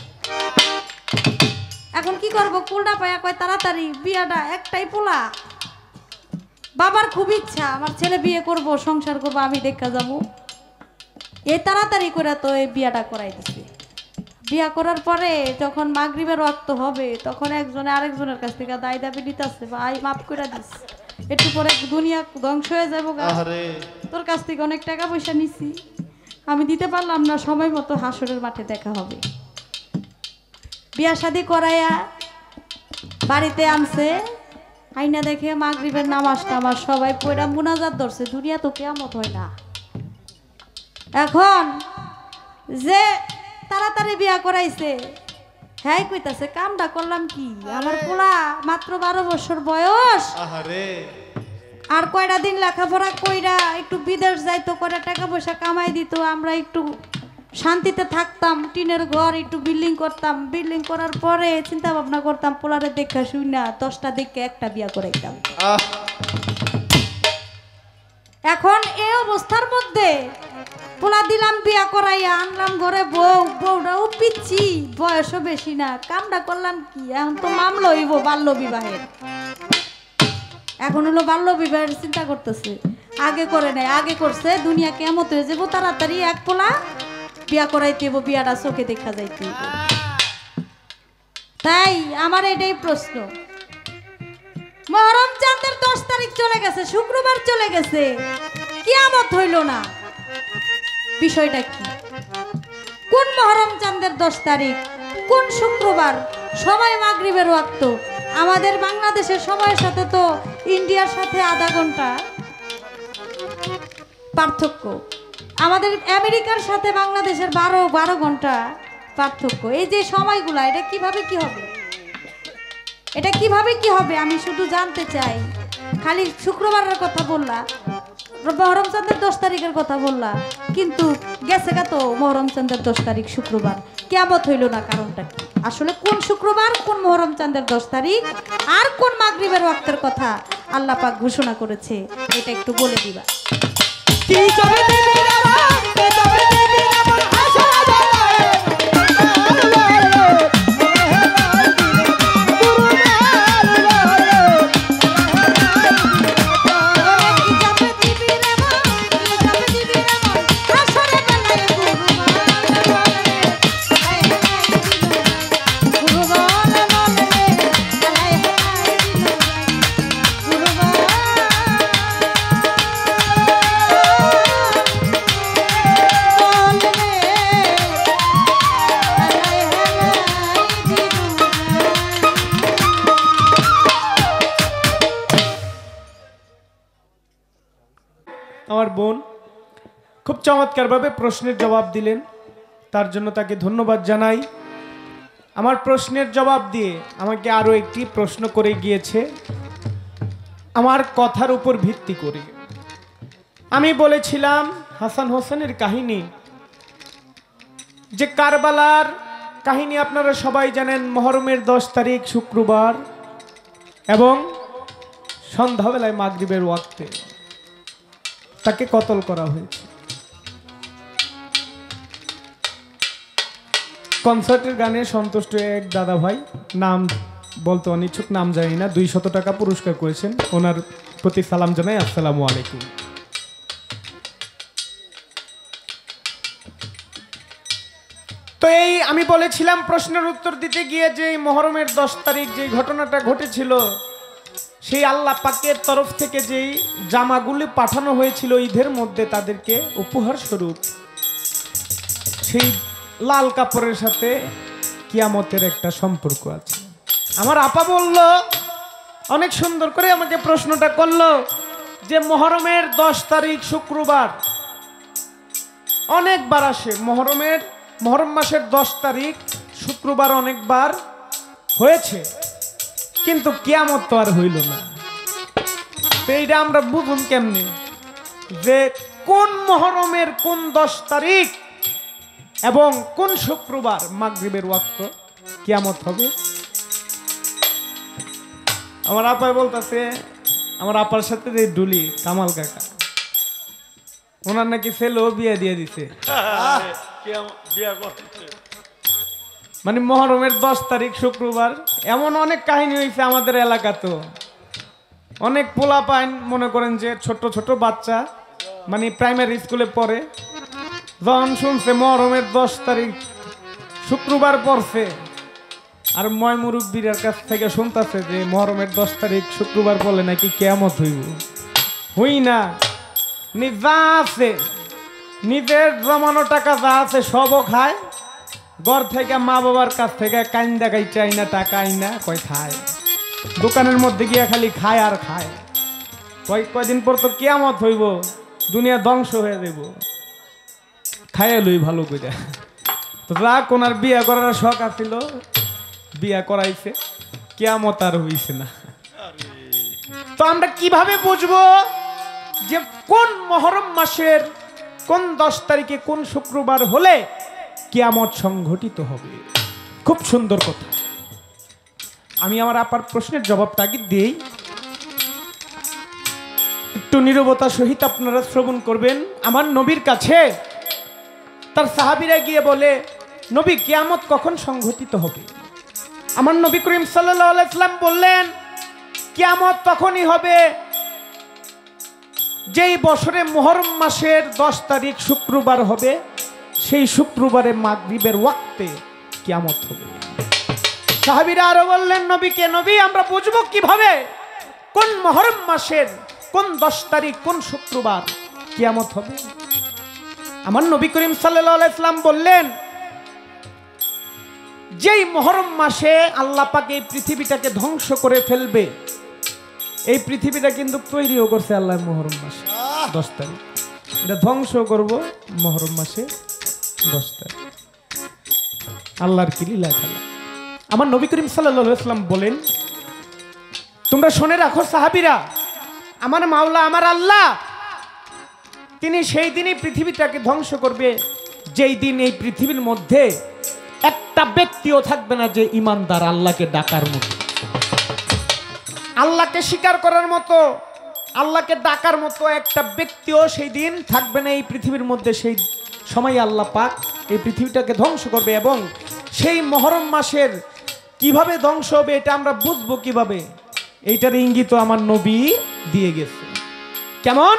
এখন কি করব? কুলটা পায়া কয় তাড়াতাড়ি বিয়াটা, একটাই পোলা। বাবার খুব ইচ্ছা আমার ছেলে বিয়ে করব, সংসার করব, আমি দেখা যাব। এই তাড়াতাড়ি করে তো এই বিয়াটা করাই দিছে। বিয়া করার পরে যখন মাগরিবের ওয়াক্ত হবে, তখন একজনে আরেকজনের কাছ থেকে দায় দাবি নিতেছে, ভাই মাফ করে দিস, একটু পরে দুনিয়া ধ্বংস হয়ে যাবো, তোর কাছ থেকে অনেক টাকা পয়সা নিছি, আমি দিতে পারলাম না, সময় মতো হাসরের মাঠে দেখা হবে। বিয়া শাদী করাইয়া বাড়িতে আনছে, আইনা দেখে মাগরিবের নামাজ টামাজ সবাই পয়রা মুনাজাত ধরছে, দুনিয়া তো কিয়ামত হয় না। এখন যে তাড়াতাড়ি বিয়া করাইছে, হ্যাঁ কইতাছে কামটা করলাম কি, আমার পোলা মাত্র 12 বছর বয়স, আর কয়টা দিন লেখাপড়া কইরা একটু বিদেশ যাইতো, কয়টা টাকা পয়সা কামাই দিত, আমরা একটু শান্তিতে থাকতাম, টিনের ঘর একটু বিল্ডিং করতাম, বিল্ডিং করার পরে চিন্তা ভাবনা করতাম পোলারে দেখা শুই না 10টা দেখে একটা বিয়া করাইতাম। এখন এই অবস্থার মধ্যে পোলা দিলাম বিয়া করাইয়া, আনলাম ঘরে বউ, বউটাও পিচ্ছি, বয়সও বেশি না, কামটা করলাম কি, এখন তো মামলা হইব বাল্য বিবাহের। এখন হলো বাল্য বিবাহের চিন্তা করতেছে, আগে করে নাই, আগে করছে দুনিয়া কিয়ামত হয়ে যাবো, তাড়াতাড়ি এক পোলা বিয়া করাইতে হইব, বিয়াটা চোখে দেখা যাইতে হইব। তাই আমার এটাই প্রশ্ন, মুহররম চাঁদের 10 তারিখ চলে গেছে, শুক্রবার চলে গেছে, কিয়ামত হইল না, বিষয়টা কি? কোন মুহররম চাঁদের 10 তারিখ, কোন শুক্রবার, সময় মাগরিবের ওয়াক্ত। আমাদের বাংলাদেশের সময়ের সাথে তো ইন্ডিয়ার সাথে আধা ঘন্টা পার্থক্য, আমাদের আমেরিকার সাথে বাংলাদেশের 12 ঘন্টা পার্থক্য। এই যে সময়গুলা, এটা কিভাবে কি হবে, এটা কিভাবে কি হবে আমি শুধু জানতে চাই। খালি শুক্রবারের কথা বললা, মুহররম চাঁদের 10 তারিখের কথা বললা, কিন্তু গেছে গা তো মুহররম চাঁদের 10 তারিখ শুক্রবার, কিয়ামত হইল না, কারণটা কি? আসলে কোন শুক্রবার, কোন মুহররম চাঁদের 10 তারিখ, আর কোন মাগরিবের ওয়াক্তের কথা আল্লাহ পাক ঘোষণা করেছে, এটা একটু বলে দিবা। কি তবে দিবি না, কে তবে দিবি না, বোন খুব চমৎকারভাবে প্রশ্নের জবাব দিলেন, তার জন্য তাকে ধন্যবাদ জানাই। আমার প্রশ্নের জবাব দিয়ে আমাকে আরও একটি প্রশ্ন করে গিয়েছে আমার কথার উপর ভিত্তি করে। আমি বলেছিলাম হাসান হোসেনের কাহিনী, যে কারবালার কাহিনী আপনারা সবাই জানেন। মহরমের 10 তারিখ শুক্রবার এবং সন্ধ্যাবেলায় মাগরিবের ওয়াক্তে তাকে কতল করা হয়েছে। কনসার্টের গানে সন্তুষ্ট এক দাদা ভাই, নাম বলতে অনিচ্ছুক, নাম জানি না, 200 টাকা পুরস্কার করেছেন। ওনার প্রতি সালাম জানাই, আসসালামু আলাইকুম। তো এই আমি বলেছিলাম প্রশ্নের উত্তর দিতে গিয়ে যে এই মহরমের 10 তারিখ যে ঘটনাটা ঘটেছিল, সেই আল্লাহ পাকের তরফ থেকে যেই জামাগুলি পাঠানো হয়েছিল ঈদের মধ্যে তাদেরকে উপহার স্বরূপ, সেই লাল কাপড়ের সাথে কিয়ামতের একটা সম্পর্ক আছে। আমার আপা বলল, অনেক সুন্দর করে আমাকে প্রশ্নটা করলো যে মহরমের 10 তারিখ শুক্রবার অনেকবার আসে, মহরম মাসের 10 তারিখ শুক্রবার অনেকবার হয়েছে, কিন্তু কিয়ামত তো আর হইল না। তো এইটা আমরা বুঝুন কেমনে যে কোন মহরমের কোন 10 তারিখ এবং কোন শুক্রবার মাগরিবের ওয়াক্ত কিয়ামত হবে? আমার আপায় বলতেছে, আমার আপার সাথে যে ডুলি কামাল কাকা, ওনার নাকি ছেলেও বিয়ে দিয়ে দিছে। মানে মহরমের 10 তারিখ শুক্রবার, এমন অনেক কাহিনী হয়েছে আমাদের এলাকা। তো অনেক পোলা পাইন, মনে করেন যে ছোট ছোট বাচ্চা, মানে প্রাইমারি স্কুলে পড়ে, যখন শুনছে মহরমের 10 তারিখ শুক্রবার পড়ছে, আর ময় মুরব্বীর কাছ থেকে শুনতেছে যে মহরমের 10 তারিখ শুক্রবার পড়লে নাকি কিয়ামত হইব। হই না, যা আছে নিজের জমানো টাকা যা আছে সবও খায়, ঘর থেকে মা বাবার কাছ থেকে কাইন দেখাই চাই না, টাকা আইনা কয় খায়, দোকানের মধ্যে গিয়ে খালি খায় আর খায়। কয়দিন পর তো কিয়ামত হইব, দুনিয়া ধ্বংস হয়ে যাব, খাইয়ে লই ভালো করে। তো যা কোনার বিয়া করার শখ আছিল, বিয়া করাইছে, কিয়ামত আর হইছে না। তো আমরা কিভাবে বুঝবো যে কোন মহরম মাসের কোন 10 তারিখে কোন শুক্রবার হলে কিয়ামত সংঘটিত হবে? খুব সুন্দর কথা। আমি আমার আপার প্রশ্নের জবাবটা আগে দেই, একটু নীরবতা সহিত আপনারা শ্রবণ করবেন। আমার নবীর কাছে তার সাহাবীরা গিয়ে বলে, নবী কিয়ামত কখন সংঘটিত হবে? আমার নবী করিম সাল্লাল্লাহু আলাইহি সাল্লাম বললেন, কিয়ামত তখনই হবে যেই বছরে মুহররম মাসের 10 তারিখ শুক্রবার হবে, সেই শুক্রবারে মাগরিবের ওয়াক্তে কিয়ামত হবে। সাহাবীরা আরো বললেন, নবীকে, নবী আমরা বুঝবো কিভাবে কোন মুহররম মাসের কোন 10 তারিখ কোন শুক্রবার কিয়ামত হবে? আমার নবী করিম সাল্লাল্লাহু আলাইহি সাল্লাম বললেন, যেই মুহররম মাসে আল্লাহ পাক এই পৃথিবীটাকে ধ্বংস করে ফেলবে, এই পৃথিবীটা কিন্তু তৈরিও করছে আল্লাহ মুহররম মাসে 10 তারিখ, এটা ধ্বংস করব মুহররম মাসে 10 তারিখ। আল্লাহর কি লীলা খেলা। আমার নবী করিম সাল্লাল্লাহু আলাইহি সাল্লাম বলেন, তোমরা শুনে রাখো সাহাবীরা, আমার মাওলা আমার আল্লাহ তিনি সেই দিনই পৃথিবীটাকে ধ্বংস করবে যেই দিন এই পৃথিবীর মধ্যে একটা ব্যক্তিও থাকবে না যে ইমানদার, আল্লাহকে ডাকার মতো, আল্লাহকে স্বীকার করার মতো, আল্লাহকে ডাকার মতো একটা ব্যক্তিও সেই দিন থাকবে না এই পৃথিবীর মধ্যে। সেই সময় আল্লাহ পাক এই পৃথিবীটাকে ধ্বংস করবে। এবং সেই মুহররম মাসের কিভাবে ধ্বংস হবে এটা আমরা বুঝবো কিভাবে, এইটার ইঙ্গিত আমার নবী দিয়ে গেছে। কেমন?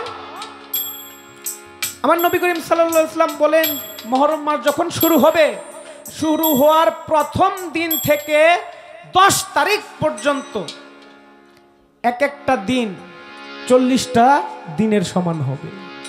আমার নবী করিম সাল্লাল্লাহু আলাইহি ওয়াসাল্লাম বলেন, মুহররম মাস যখন শুরু হবে, শুরু হওয়ার প্রথম দিন থেকে 10 তারিখ পর্যন্ত এক একটা দিন 40টা দিনের সমান হবে।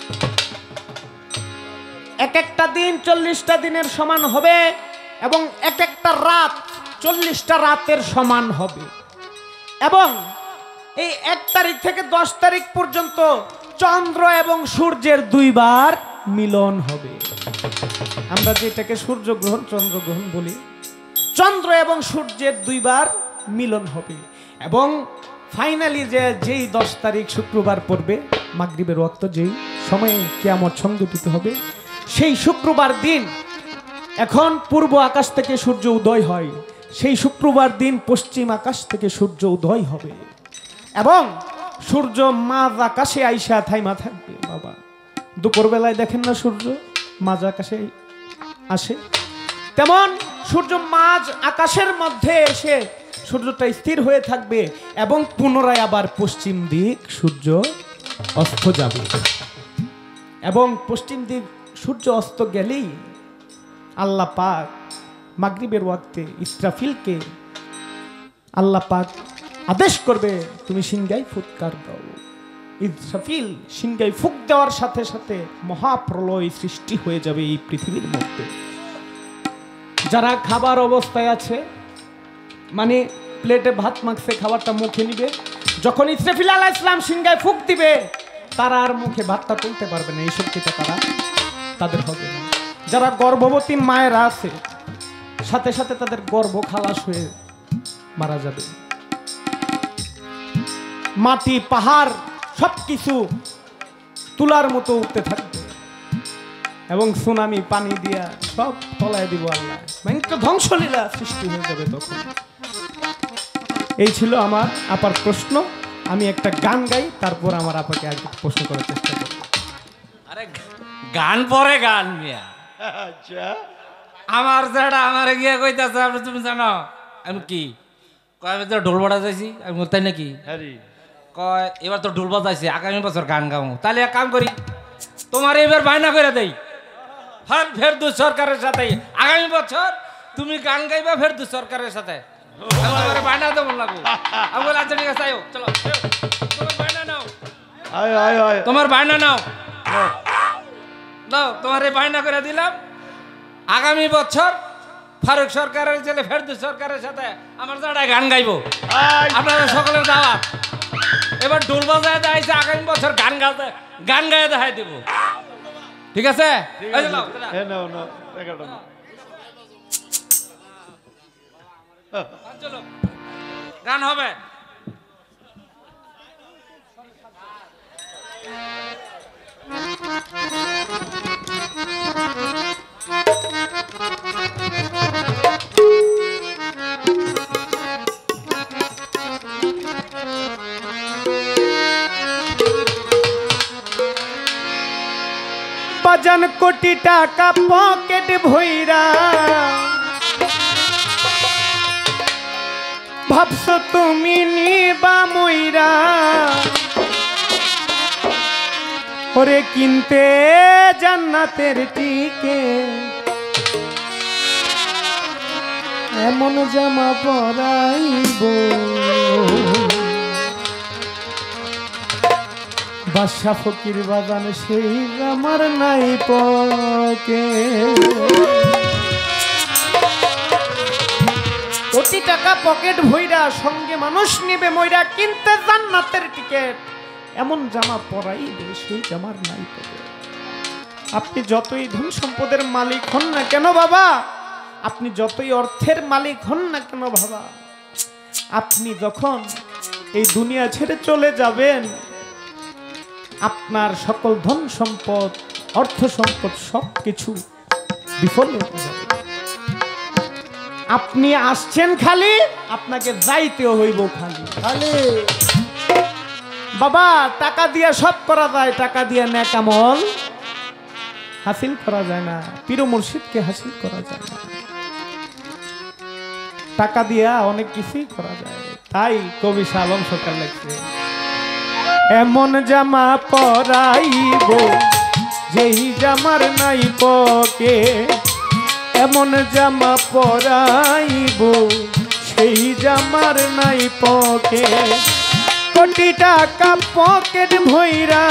এক একটা দিন 40টা দিনের সমান হবে এবং এক একটা রাত 40টা রাতের সমান হবে। এবং এই 1 তারিখ থেকে 10 তারিখ পর্যন্ত চন্দ্র এবং সূর্যের দুইবার মিলন হবে। আমরা যেটাকে সূর্যগ্রহণ চন্দ্রগ্রহণ বলি, চন্দ্র এবং সূর্যের দুইবার মিলন হবে। এবং ফাইনালি যেই 10 তারিখ শুক্রবার পড়বে, মাগরিবের ওয়াক্ত যেই সময়ে কিয়ামত সংঘটিত হবে, সেই শুক্রবার দিন এখন পূর্ব আকাশ থেকে সূর্য উদয় হয়, সেই শুক্রবার দিন পশ্চিম আকাশ থেকে সূর্য উদয় হবে এবং সূর্য মাঝ আকাশে আইসা থাইমা থাকবে। বাবা, দুপুরবেলায় দেখেন না সূর্য মাঝ আকাশে আসে, তেমন সূর্য মাঝ আকাশের মধ্যে এসে সূর্যটা স্থির হয়ে থাকবে এবং পুনরায় আবার পশ্চিম দিক সূর্য অস্ত যাবে। এবং পশ্চিম দিক সূর্য অস্ত গেলেই আল্লাহ পাক মাগরিবের ওয়াক্তে ইসরাফিলকে আল্লাহ পাক আদেশ করবে, তুমি সিংহায় ফুৎকার দাও। ইসরাফিল সিংহায় ফুক দেওয়ার সাথে সাথে মহাপ্রলয় সৃষ্টি হয়ে যাবে এই পৃথিবীর মধ্যে। যারা খাবার অবস্থায় আছে, মানে প্লেটে ভাত মাখছে, খাবারটা মুখে নিবে, যখন ইসরাফিল আলাইহিস সালাম সিংহায় ফুক দিবে তারা আর মুখে ভাতটা তুলতে পারবে না, এই শক্তিটা তাদের হবে না। যারা গর্ভবতী মায়েরা আছে, সাথে সাথে তাদের গর্ভ খালাস হয়ে মারা যাবে। মাটি পাহাড় সবকিছু তুলার মতো উঠতে থাকবে এবং সুনামি পানি দিয়া সব তলায় দিব আল্লাহ, মানে তো ধ্বংসলীলা সৃষ্টি হয়ে যাবে তখন। এই ছিল আমার আপার প্রশ্ন। আমি একটা গান গাই, তারপর আমার আপাকে আগে প্রশ্ন করার চেষ্টা করব। আরে গান পরে গান মিয়া, আচ্ছা আমার যেটা আমার গিয়ে কইতাছে, আপনি তুমি জানো আমি কি কয়, আমি তো ঢোল বাজা যাইছি, আমি তাই নাকি কয় এবার তো ঢোল বাজাইছি, আগামী বছর গান গাবো। তাহলে এক কাম করি, তোমার এবার বায়না করে দেই, ফের দু সরকারের সাথে আগামী বছর তুমি গান গাইবা ফের দু সরকারের সাথে, আমার বায়না দেবো লাগবো। আমি বলি আচ্ছা ঠিক আছে, আয়ো চলো, তোমার বায়না নাও, তোমার বায়না নাও, নাও তোমার এই বায়না করে দিলাম। আগামী বছর ফারুক সরকারের ছেলে ফেরদৌস সরকারের সাথে আমার জায়গায় গান গাইবো, আপনারা সকলের দাওয়াত। এবার ঢোল বাজায় দেখাইছে, আগামী বছর গান গায়ে দেখাই দেব, ঠিক আছে? চলো গান হবে। বাজান কোটি টাকা পকেট ভইরা, ভাবছ তুমি নিবা মইরা, ওরে কিনতে জান্নাতের টিকেট, এমন জামা পরাইব বাদশা ফকির বাজান সেই আমার নাই পকে। কোটি টাকা পকেট ভইরা, সঙ্গে মানুষ নিবে মইরা, কিনতে জান্নাতের টিকেট, এমন জামা পরাইবে সেই জামার নাই পকে। আপনি যতই ধন সম্পদের মালিক হন না কেন বাবা, আপনি যতই অর্থের মালিক হন না কেন বাবা, আপনি যখন এই দুনিয়া ছেড়ে চলে যাবেন, আপনার সকল ধন সম্পদ অর্থ সম্পদ সবকিছু বিফল হয়ে যাবে। আপনি আসছেন খালি, আপনাকে যাইতেও হইব খালি খালি। বাবা টাকা দিয়ে সব করা যায়, টাকা দিয়ে নেক আমল হাসিল করা যায় না, পীর মুর্শিদকে হাসিল করা যায় না। টাকা দিয়া অনেক কিছুই করা যায়। তাই কবি শাহ আলম সরকার লিখছে, এমন জামা পরাইব যেই জামার নাই পকে, এমন জামা পরাইব সেই জামার নাই পকে। কোটি টাকা পকেট ভইরা,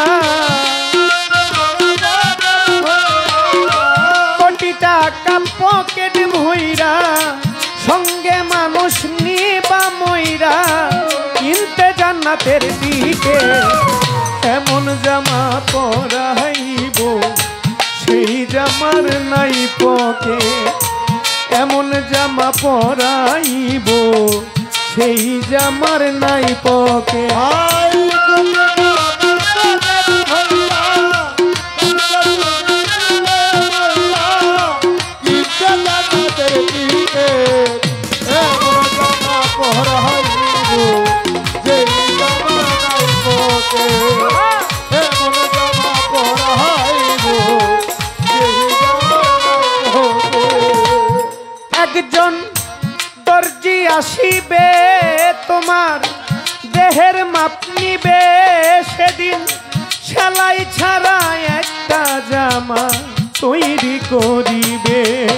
কোটি টাকা পকেট ভইরা, সঙ্গে মানুষ নিবা মইরা, কিনতে জান্নাতের দিকে, এমন জামা পরাইব সেই জামার নাই পকে, এমন জামা পরাইব সেই জামার নাই পকে। একজন দর্জি আসিবে তোমার দেহের মাপ নিবে, সেদিন সেলাই ছাড়া একটা জামা তৈরি করিবে।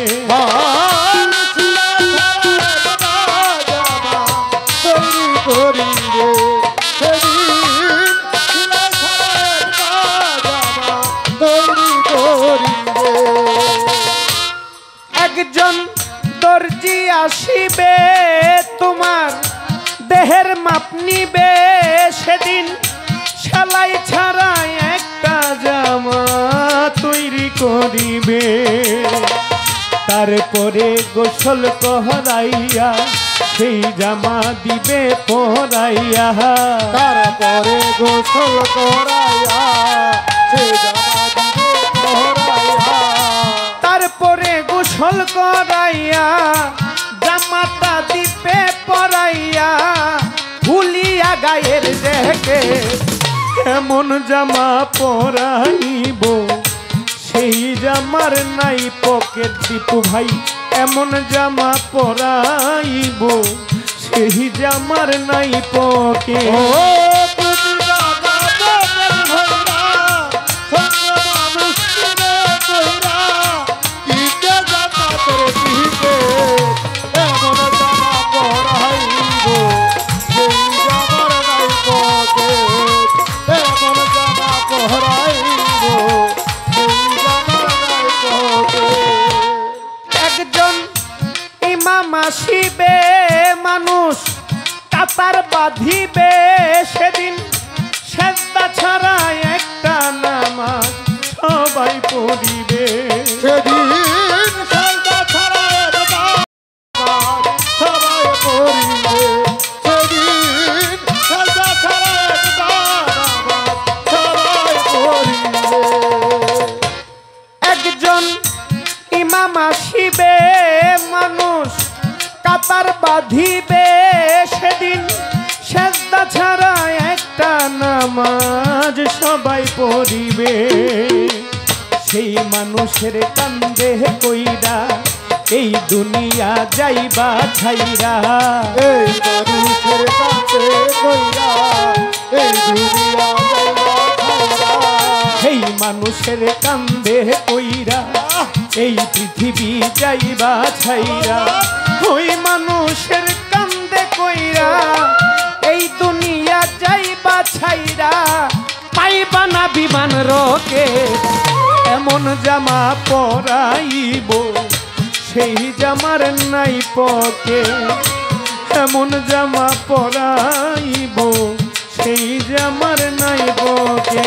একজন দর্জি আসিবে তোমার দেহের মাপ নিবে, সেদিন সেলাই ছাড়া একটা জামা তৈরি করিবে। তারপরে গোসল করাইয়া সেই জামা দিবে পরাইয়া, তারপরে গোসল করাইয়া সেই জামা দিবে পরাইয়া, তারপরে গোসল করাইয়া জামাটা দিবে পরাইয়া। ভুলিয়া গায়ের দেখে এমন জামা পরাইব সেই জামার নাই পকেট। দীপু ভাই এমন জামা পরাইব সেই জামার নাই পকেট। একজন ইমাম আসিবে মানুষ কাতার বাঁধিবে, সেদিন সেজদা ছাড়া একটা নামাজ সবাই পড়িবে। সেদিন সেজদা ছাড়া একটা নামাজ সবাই পড়িবে, সেদিন সেজদা ছাড়া একটা নামাজ সবাই পড়িবে। একজন ইমাম আসিবে মানুষ কাতার বাঁধিবে, সেদিন সেজদা ছাড়া একটা নামাজ সবাই পড়িবে। সেই মানুষের কান্দে কইরা এই দুনিয়া যাইবা ছাইরা, এই মানুষের কাছে কইরা এই দুনিয়া যাইবা ছাইরা, সেই মানুষের কান্দে কইরা এই পৃথিবী যাইবা ছাইরা। ওই মানুষের কান্দে কইরা এই দুনিয়া যাইবা ছাইরা, পাইবা না বিমান রকে। এমন জামা পরাইব সেই জামার নাই পকে, এমন জামা পরাইব সেই জামার নাই পকে।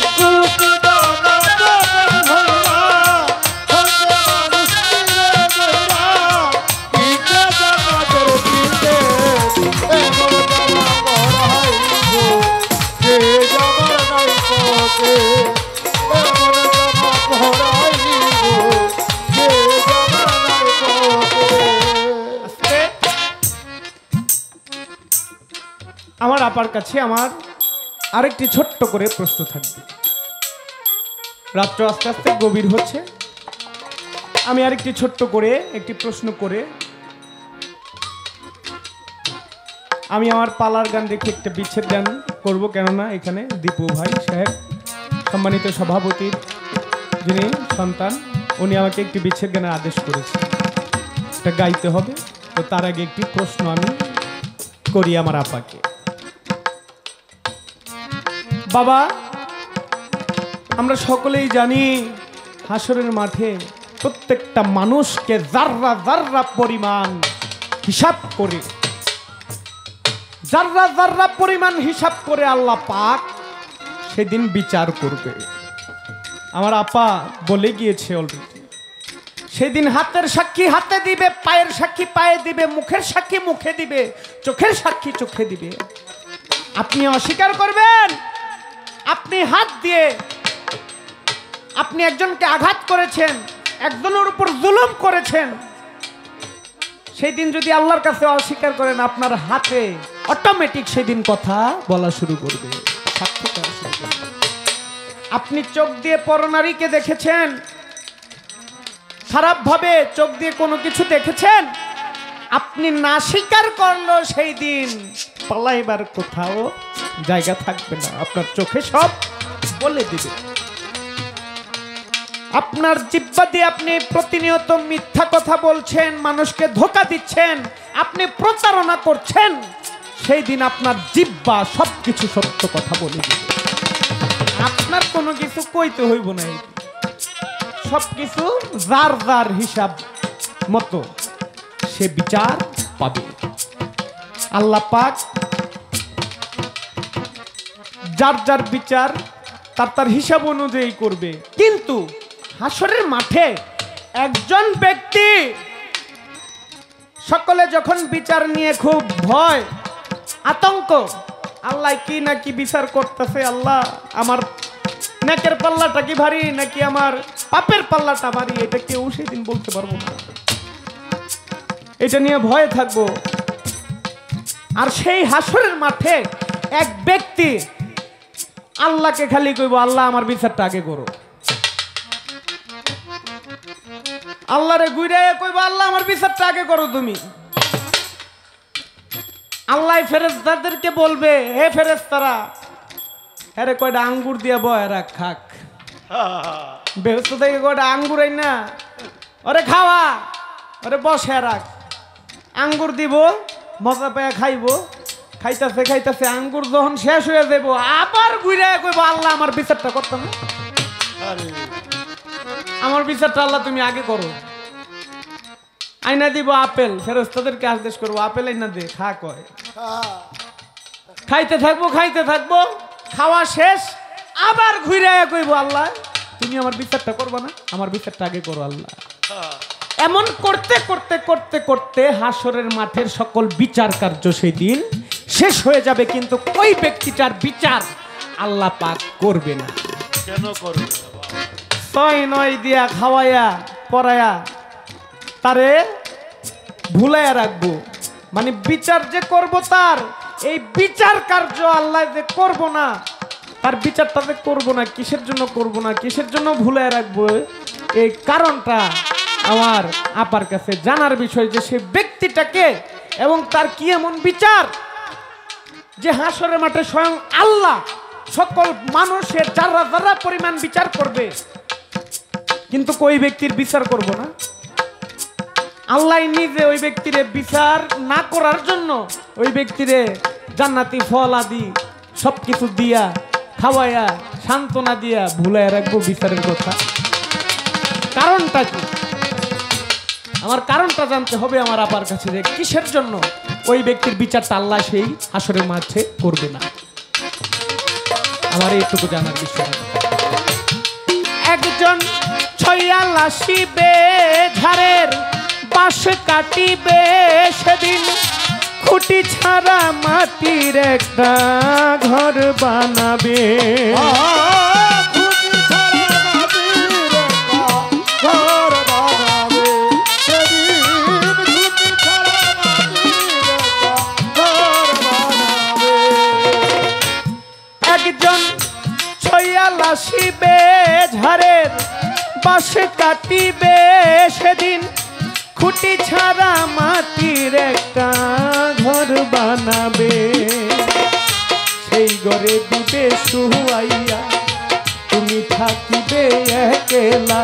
আমার আপার কাছে আমার আরেকটি ছোট্ট করে প্রশ্ন থাকবে। রাত্র আস্তে আস্তে গভীর হচ্ছে, আমি আরেকটি ছোট্ট করে একটি প্রশ্ন করে আমি আমার পালার গান দেখে একটা বিচ্ছেদ গান করব। কেননা এখানে দীপু ভাই সাহেব সম্মানিত সভাপতির যিনি সন্তান, উনি আমাকে একটি বিচ্ছেদ গানের আদেশ করেছে, এটা গাইতে হবে। তো তার আগে একটি প্রশ্ন আমি করি আমার আপাকে। বাবা, আমরা সকলেই জানি হাসরের মাঠে প্রত্যেকটা মানুষকে জাররা জাররা পরিমাণ হিসাব করে, জাররা জাররা পরিমাণ হিসাব করে আল্লাহ পাক সেদিন বিচার করবে। আমার আপা বলে গিয়েছে অলরেডি, সেদিন হাতের সাক্ষী হাতে দিবে, পায়ের সাক্ষী পায়ে দিবে, মুখের সাক্ষী মুখে দিবে, চোখের সাক্ষী চোখে দিবে। আপনি অস্বীকার করবেন, আপনি হাত দিয়ে আপনি একজনকে আঘাত করেছেন, একজনের উপর জুলুম করেছেন, সেই দিন যদি আল্লাহর কাছে অস্বীকার করেন, আপনার হাতে অটোমেটিক সেদিন কথা বলা শুরু করবে, সাক্ষী দেওয়া শুরু করবে। আপনি চোখ দিয়ে পরনারীকে দেখেছেন, খারাপ ভাবে চোখ দিয়ে কোনো কিছু দেখেছেন, আপনি না স্বীকার করলো সেই দিন পালাইবার কোথাও জায়গা থাকবে না, আপনার চোখে সব বলে দিবে। আপনার জিহ্বা দিয়ে আপনি প্রতিনিয়ত মিথ্যা কথা বলছেন, মানুষকে ধোঁকা দিচ্ছেন, আপনি প্রতারণা করছেন, সেই দিন আপনার জিহ্বা সবকিছু সত্য কথা বলে দিবে। আপনার কোনো কিছু কইতে হইব না, সবকিছু যার যার হিসাব মতো সে বিচার পাবে। আল্লাহ পাক যার যার বিচার তার তার হিসাব অনুযায়ী করবে। কিন্তু হাসরের মাঠে একজন ব্যক্তি, সকলে যখন বিচার নিয়ে খুব ভয় আতঙ্ক, আল্লাহ কি নাকি বিচার করতেছে, আল্লাহ আমার নেকের পাল্লাটা কি ভারী নাকি আমার পাপের পাল্লাটা ভারী, এটা কেউ সেদিন বলতে পারবো না, এটা নিয়ে ভয়ে থাকবো। আর সেই হাসরের মাঠে এক ব্যক্তি আল্লাহকে খালি কইব, আল্লাহ আমার বিচারটা আগে করো। আল্লাহরে গুইরে কইব, আল্লাহ আমার বিচারটা আগে করো তুমি। আল্লাহ ফেরেশতাদেরকে বলবে, হে ফেরেশতারা, আরে কয়টা আঙ্গুর দিয়া বয় রাখ, খাক। বেহেশত থেকে কয়টা আঙ্গুর আই না, ওরে খাওয়া, ওরে বসে রাখ। আঙ্গুর দিব, মজা পেয়ে খাইবো, খাইতেছে খাইতেছে আঙ্গুর যখন শেষ হয়ে যাব, আবার ঘুরে কইব, আল্লাহ আমার বিচারটা করতাম না, আমার বিচারটা আল্লাহ তুমি আগে করো। আইনা দিব আপেল, ফেরেশতাদেরকে আদেশ করবো, আপেল আইনা দে, খা কয়। খাইতে থাকবো খাইতে থাকবো, খাওয়া শেষ, আবার ঘুরে কইব, আল্লাহ তুমি আমার বিচারটা করবা না, আমার বিচারটা আগে করো আল্লাহ। এমন করতে করতে করতে করতে হাসরের মাঠের সকল বিচার কার্য সেই দিন শেষ হয়ে যাবে, কিন্তু ওই ব্যক্তিটার বিচার আল্লাহ পাক করবে না। কেন করবে? 6-9 দিয়া খাওয়াইয়া পড়ায়া তারে ভুলাইয়া রাখবো, মানে বিচার যে করব তার এই বিচার কার্য আল্লাহ যে করব না, তার বিচারটা যে করবো না, কিসের জন্য করব না, কিসের জন্য ভুলাইয়া রাখবো, এই কারণটা আমার আপার কাছে জানার বিষয়, যে সে ব্যক্তিটাকে এবং তার কি এমন বিচার যে হাসরের মাঠে স্বয়ং আল্লাহ সকল মানুষের যারা যারা পরিমাণ বিচার করবে, কিন্তু ওই ব্যক্তির বিচার করব না। আল্লাহ নিজে ওই ব্যক্তিরে বিচার না করার জন্য ওই ব্যক্তিরে জান্নাতি ফল আদি সবকিছু দিয়া খাওয়াইয়া সান্ত্বনা দিয়া ভুলাইয়া রাখবো বিচারের কথা। কারণটা কি? আমার কারণটা জানতে হবে আমার আপার কাছে, যে কিসের জন্য ওই ব্যক্তির বিচারটা আল্লাহ সেই হাসরের মাঠে করবে না। আমার এইটুকু জানার বিষয়। একজন ছইয়া লাসিবে ঝাড়ের বাঁশ কাটিবে, সেদিন খুঁটি ছাড়া মাটির একটা ঘর বানাবে। একজন ছইয়া লাসিবে ঝাড়ের বাঁশ কাটিবে, সেদিন খুঁটি ছাড়া মাটির একটা ঘর বানাবে। সেই ঘরে দিবে শুয়াইয়া, তুমি থাকিবে একলা,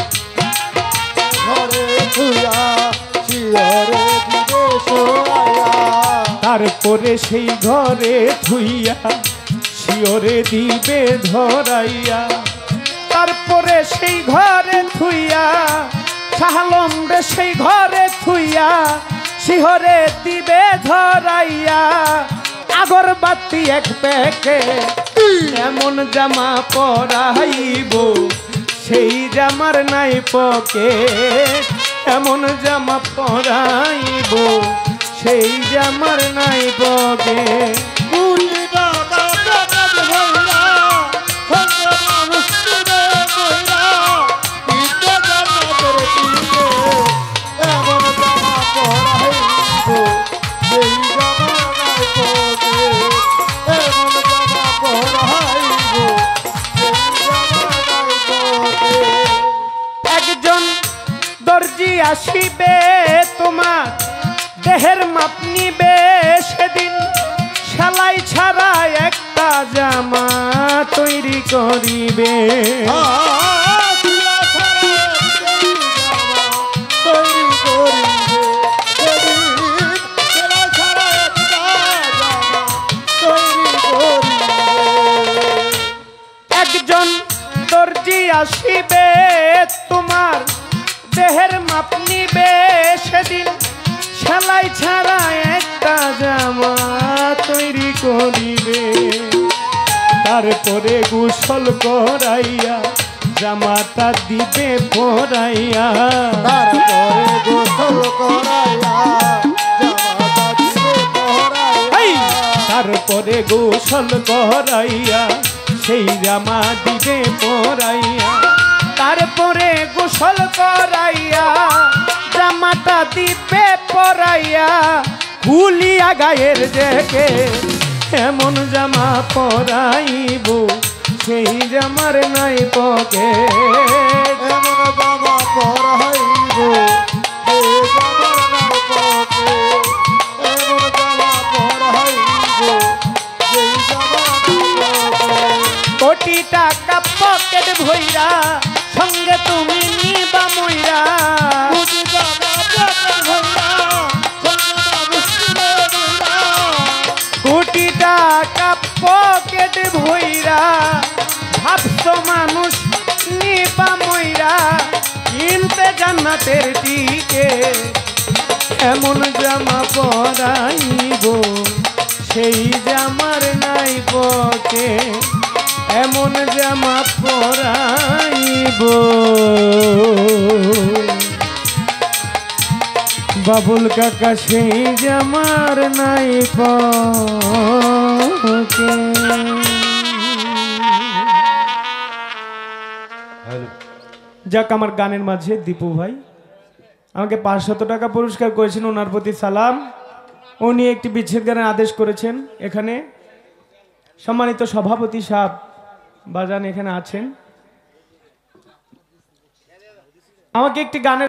ঘরে শুয়া শিয়রে দিবে শোয়া, তারপরে সেই ঘরে থুইয়া শিয়রে দিবে ধরাইয়া, তারপরে সেই ঘরে থুইয়া শাহালম রে সেই ঘরে থুইয়া শিহরে দিবে ধরাইয়া, আগরবাতি এক প্যাকে এমন জামা পরাইব সেই জামার নাই পকেট, এমন জামা পরাইব সেই জামার নাই পকেট। একজন দর্জি আসিবে তোমার দেহের মাপ নিবে সেদিন, সেলাই ছাড়া একটা জামা তৈরি করিবে। একজন দর্জি আসিবে তোমার দেহের মাপ নিবে সেদিন, সেলাই ছাড়া একটা জামা তৈরি করিবে। তারপরে গোসল করাইয়া জামাটা দিবে পরাইয়া, তারপরে গোসল করাইয়া জামাটা দিবে পরাইয়া, তারপরে গোসল করাইয়া সেই জামা দিবে পরাইয়া, তারপরে গোসল করাইয়া জামাটা দিবে পরাইয়া, খুলিয়া গায়ের দেখে এমন জামা পরাইব সেই জামার নাই পকেট। এমন জামা পরাইব সেই জামার নাই পকেট, এমন জামা পরাইব সেই জামার নাই পকেট। কোটি টাকা পকেট ভইরা সঙ্গে তুমি নিবা মইরা, কোটি টাকা পকেট ভরা কোটি টাকা পকেট ভইরা ভাবছো মানুষ নিবা মইরা, কিনতে জান্নাতের টিকেট। এমন জামা পরাইব সেই জামার নাই পকেট, এমন জামা পরাইব। বাবুল কাকা সেই জামার নাই পকেট। যাক, আমার গানের মাঝে দীপু ভাই আমাকে 500 টাকা পুরস্কার করেছেন, ওনার প্রতি সালাম। উনি একটি বিচ্ছেদ গানের আদেশ করেছেন। এখানে সম্মানিত সভাপতি সাহেব বাজান এখানে আছেন, আমাকে একটি গানের